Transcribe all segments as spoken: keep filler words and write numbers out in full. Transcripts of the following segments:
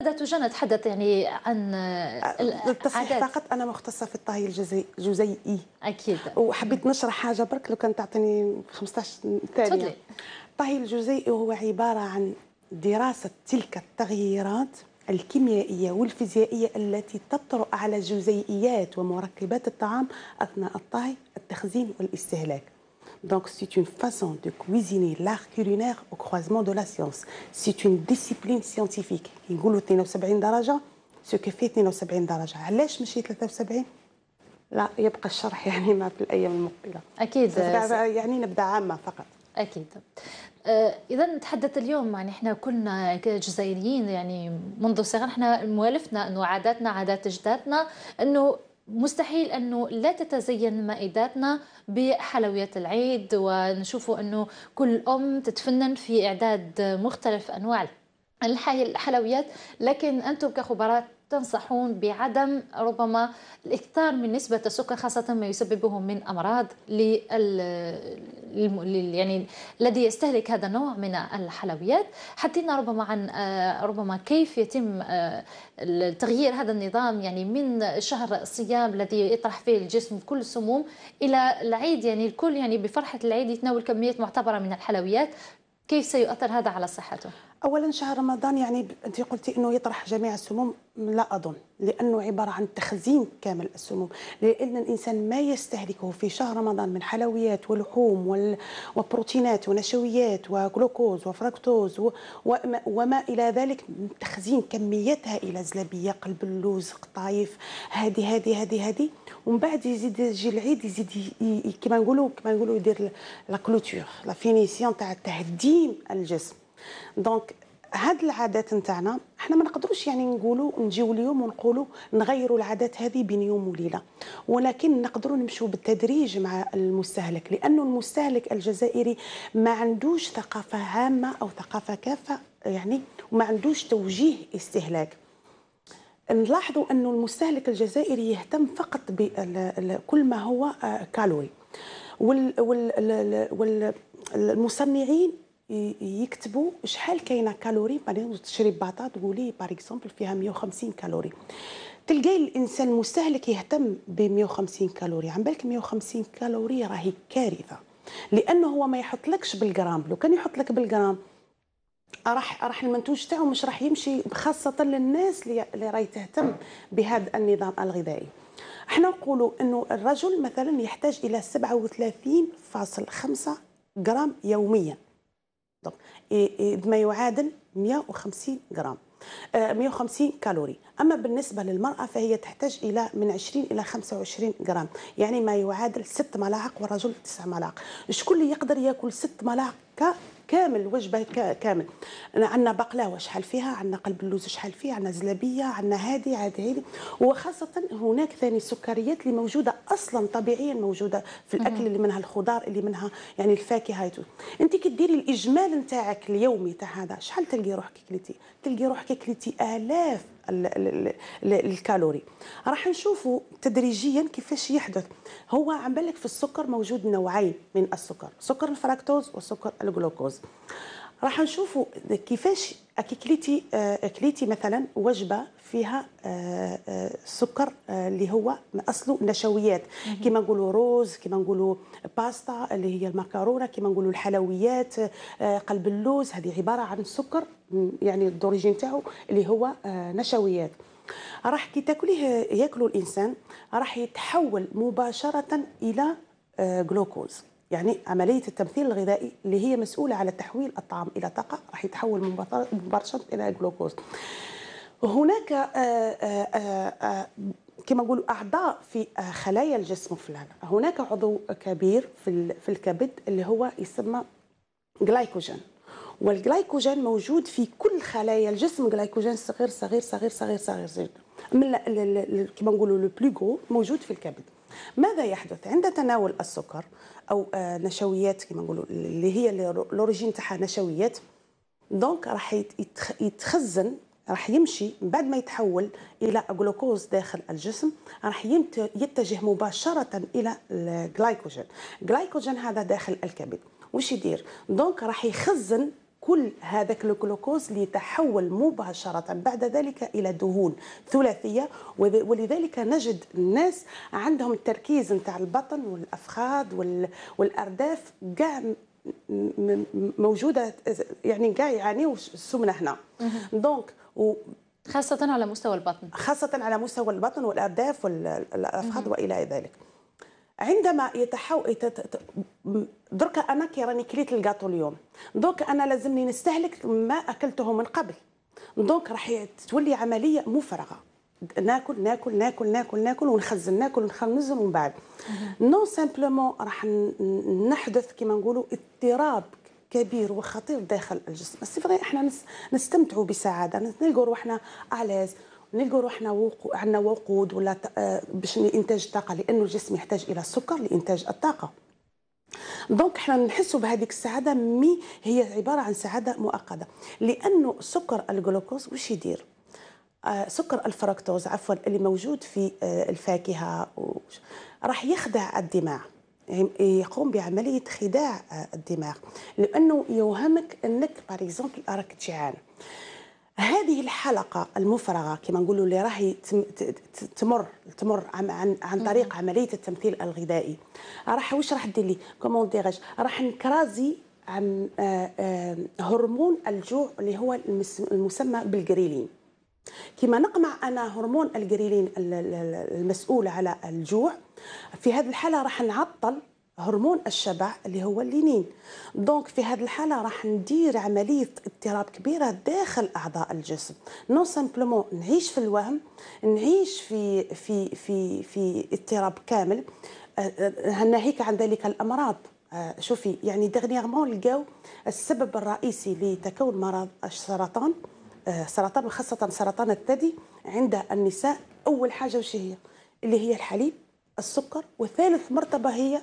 توجه نتحدث يعني عن للتصحيح العادات. فقط انا مختصه في الطهي الجزيئي الجزيئي. اكيد. وحبيت نشرح حاجه برك لو كان تعطيني خمسطاش ثانيه. تفضلي. الطهي الجزيئي هو عباره عن دراسه تلك التغييرات الكيميائيه والفيزيائيه التي تطرأ على جزيئيات ومركبات الطعام اثناء الطهي، التخزين والاستهلاك. Donc c'est une façon de cuisiner l'art culinaire au croisement de la science. C'est une discipline scientifique. يقولوا اثنين وسبعين درجة، ce que fait اثنين وسبعين درجة. علاش ماشي ثلاثة وسبعين؟ لا يبقى الشرح يعني ما في الأيام المقبلة. أكيد. يعني نبدأ عامة فقط. أكيد. آه إذا نتحدث اليوم يعني إحنا كنا كجزائريين يعني منذ صغر إحنا موالفنا إنه عاداتنا عادات أجدادنا إنه مستحيل أنه لا تتزين مائداتنا بحلويات العيد، ونشوفوا أنه كل أم تتفنن في إعداد مختلف أنواع الحلويات، لكن أنتم كخبراء تنصحون بعدم ربما الإكثار من نسبة السكر، خاصة ما يسببه من أمراض لل يعني الذي يستهلك هذا النوع من الحلويات. حدثنا ربما عن ربما كيف يتم تغيير هذا النظام يعني من شهر الصيام الذي يطرح فيه الجسم كل السموم إلى العيد، يعني الكل يعني بفرحة العيد يتناول كميات معتبرة من الحلويات. كيف سيؤثر هذا على صحته؟ اولا شهر رمضان يعني انت قلتي انه يطرح جميع السموم، لا اظن، لانه عباره عن تخزين كامل السموم، لان الانسان ما يستهلكه في شهر رمضان من حلويات ولحوم وبروتينات ونشويات وجلوكوز وفركتوز وما, وما الى ذلك من تخزين كميات هائله، زلابيه، قلب اللوز، قطايف، هذه هذه هذه هذه ومن بعد يزيد يجي العيد يزيد كما نقولوا كما نقولوا يدير لا كلوتور لا فينيسيون تاع تهديم الجسم. دونك هاد العادات نتاعنا احنا ما نقدروش يعني نقولوا نجيو اليوم ونقولوا نغيروا العادات هذه بين يوم وليله، ولكن نقدروا نمشوا بالتدريج مع المستهلك، لانه المستهلك الجزائري ما عندوش ثقافه عامه او ثقافه كافه يعني، وما عندوش توجيه استهلاك. نلاحظوا انه المستهلك الجزائري يهتم فقط بكل ما هو كالوري، والمصنعين يكتبوا شحال كاينه كالوري. بعدين تشري بطاط تقولي باغ اكزومبل فيها مية وخمسين كالوري، تلقاي الانسان المستهلك يهتم ب مية وخمسين كالوري. عن بالك مية وخمسين كالوري راهي كارثه، لانه هو ما يحطلكش بالجرام. لو كان يحط لك بالجرام راح راح المنتوج تاعو مش راح يمشي، خاصه للناس اللي راهي تهتم بهذا النظام الغذائي. احنا نقولوا انه الرجل مثلا يحتاج الى سبعة وثلاثين فاصلة خمسة جرام يوميا، ما يعادل مية وخمسين جرام، مية وخمسين كالوري. اما بالنسبه للمراه فهي تحتاج الى من عشرين الى خمسة وعشرين جرام، يعني ما يعادل ست ملاعق، والرجل تسع ملاعق. شكون اللي يقدر ياكل ست ملاعق كامل وجبه كامل؟ عندنا بقلاوه شحال فيها، عندنا قلب اللوز شحال فيه، عندنا زلابيه، عندنا هذه هذه، وخاصه هناك ثاني السكريات اللي موجوده اصلا طبيعيا موجوده في الاكل، اللي منها الخضار، اللي منها يعني الفاكهه. انت كي ديري الاجمال نتاعك اليومي تاع هذا شحال تلقي روحك كليتي؟ تلقي روحك كليتي الاف الكالوري. راح نشوفوا تدريجيا كيفاش يحدث. هو عم بالك في السكر موجود نوعين من السكر، سكر الفركتوز وسكر الجلوكوز. راح نشوفوا كيفاش اكليتي اكليتي مثلا وجبه فيها سكر اللي هو اصله نشويات، كما نقولوا روز، كما نقولوا باستا اللي هي المكرونه، كما نقولوا الحلويات، قلب اللوز، هذه عباره عن سكر يعني الدوريجين تاعو اللي هو نشويات. راح كي تاكليه ياكلوا الانسان راح يتحول مباشره الى جلوكوز، يعني عمليه التمثيل الغذائي اللي هي مسؤوله على تحويل الطعام الى طاقه راح يتحول مباشره الى جلوكوز. هناك كما نقولوا اعضاء في خلايا الجسم فلان. هناك عضو كبير في في الكبد اللي هو يسمى جلايكوجين، والجلايكوجين موجود في كل خلايا الجسم. جلايكوجين صغير صغير صغير صغير صغير صغير من كما نقولوا لو بلو غرو موجود في الكبد. ماذا يحدث عند تناول السكر او نشويات كما نقولوا اللي هي لوريجين تاعها نشويات؟ دونك راح يتخزن، راح يمشي بعد ما يتحول الى جلوكوز داخل الجسم، راح يتجه مباشره الى الجلايكوجين. الجلايكوجين هذا داخل الكبد واش يدير؟ دونك راح يخزن كل هذاك الجلوكوز ليتحول مباشرة بعد ذلك إلى دهون ثلاثية، ولذلك نجد الناس عندهم التركيز نتاع البطن والأفخاذ والأرداف كاع موجودة، يعني كاع يعانيوا السمنة هنا. دونك خاصة على مستوى البطن، خاصة على مستوى البطن والأرداف والأفخاذ وإلى ذلك. عندما يتحول درك انا كي راني كليت الكاطو اليوم، دونك انا لازمني نستهلك ما اكلته من قبل، دونك راح تولي عمليه مفرغه، ناكل ناكل ناكل ناكل ناكل ونخزن، ناكل ونخزن، ومن بعد نو سامبلومون راح نحدث كما نقولوا اضطراب كبير وخطير داخل الجسم. بس فري احنا نستمتعوا بسعاده، نلقوا روحنا اعلاز، نلقوا روحنا عندنا وقود ولا باش انتاج الطاقه، لانه الجسم يحتاج الى السكر لانتاج الطاقه. دونك احنا نحسوا بهذيك السعاده، مي هي عباره عن سعاده مؤقته، لانه سكر الجلوكوز واش يدير؟ آه سكر الفركتوز عفوا اللي موجود في آه الفاكهه راح يخدع الدماغ، يقوم بعمليه خداع آه الدماغ، لانه يوهمك انك باغ اكزومبل راك جيعان. هذه الحلقه المفرغه كما نقولوا اللي راهي تمر تمر عن عن طريق عمليه التمثيل الغذائي، راح واش راح دير لي كومون ديراج، راح نكرازي عن هرمون الجوع اللي هو المسمى بالجريلين. كما نقمع انا هرمون الجريلين المسؤول على الجوع، في هذه الحاله راح نعطل هرمون الشبع اللي هو اللينين. دونك في هذه الحاله راح ندير عمليه اضطراب كبيره داخل اعضاء الجسم، نو سامبلومون نعيش في الوهم، نعيش في في في في اضطراب كامل، ناهيك عن ذلك الامراض. شوفي يعني دغنيغمون لقاو السبب الرئيسي لتكون مرض السرطان، سرطان وخاصه سرطان الثدي عند النساء، اول حاجه وش هي؟ اللي هي الحليب، السكر، وثالث مرتبه هي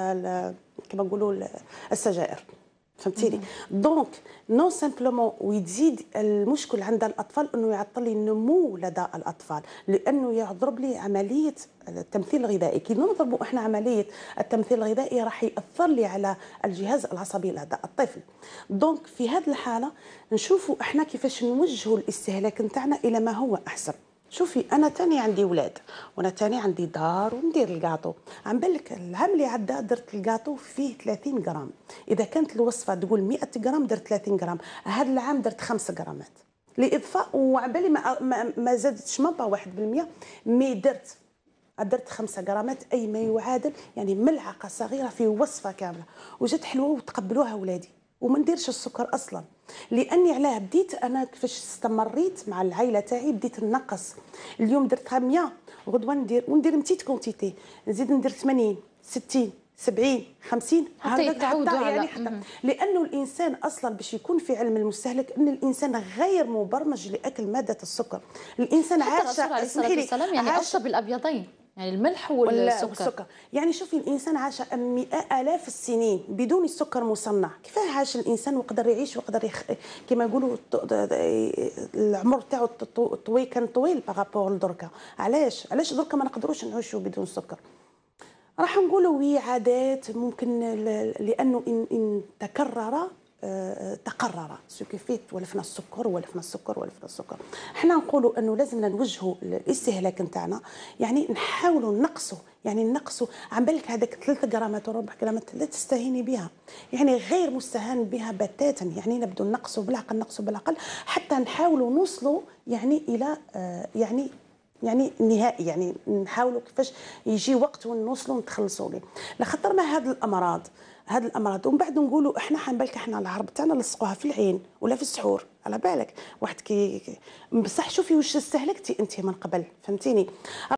كما نقولوا السجائر. فهمتيني؟ دونك نو سامبلومون ويزيد المشكل عند الاطفال انه يعطل لي النمو لدى الاطفال، لانه يضرب لي عمليه التمثيل الغذائي. كي نضربوا احنا عمليه التمثيل الغذائي راح ياثر لي على الجهاز العصبي لدى الطفل. دونك في هذه الحاله نشوفوا احنا كيفاش نوجهوا الاستهلاك نتاعنا الى ما هو احسن. شوفي انا تاني عندي ولاد وانا تاني عندي دار وندير الكاطو، عم بالك العام اللي عدى درت الكاطو فيه ثلاثين غرام، اذا كانت الوصفه تقول مئة غرام درت ثلاثين غرام، هذا العام درت خمسة غرامات لاضفاء، وعم بالي ما, ما, ما زادتش مابا واحد بالمئة، مي درت درت خمسة غرامات، اي ما يعادل يعني ملعقه صغيره في وصفه كامله، وجات حلوه وتقبلوها ولادي، وما نديرش السكر اصلا. لاني علاه بديت انا كيفاش استمريت مع العائله تاعي، بديت نقص، اليوم درت مئة، غدوه ندير وندير متيت كونتيتي، نزيد ندير ثمانين ستين سبعين خمسين، حتى تعودوا يعني حتى لانه الانسان اصلا باش يكون في علم المستهلك ان الانسان غير مبرمج لاكل ماده السكر. الانسان عاش اسمحي لي يعني اوصى بالابيضين، يعني الملح والسكر. والسكر يعني شوفي الانسان عاش مئة الاف السنين بدون السكر مصنع، كيفاه عاش الانسان وقدر يعيش وقدر يخ... كما يقولوا العمر تاعو طويل، كان طويل بارابور لدركا. علاش علاش دركا ما نقدروش نعيشوا بدون سكر؟ راح نقولوا وي عادات ممكن، لانه ان, إن تكرر تقرر سو كيفيت ولفنا السكر ولفنا السكر ولفنا السكر. احنا نقولوا انه لازم نوجهوا الاستهلاك نتاعنا، يعني نحاولوا نقصوا، يعني نقصوا عن بالك هذاك ثلاثة غرامات وربع غرامات لا تستهيني بها، يعني غير مستهان بها بتاتا، يعني نبدو نقصوا بالعقل نقصوا بالعقل حتى نحاولوا نوصلوا يعني الى آه يعني يعني النهائي، يعني نحاولوا كيفاش يجي وقت ونوصلوا نتخلصوا ليه، لخاطر ما هذه الامراض هذه الامراض ومن بعد نقولوا احنا حنبالك احنا العرب تاعنا لصقوها في العين ولا في السحور، على بالك واحد كي بصح شوفي واش استهلكتي انت من قبل، فهمتيني؟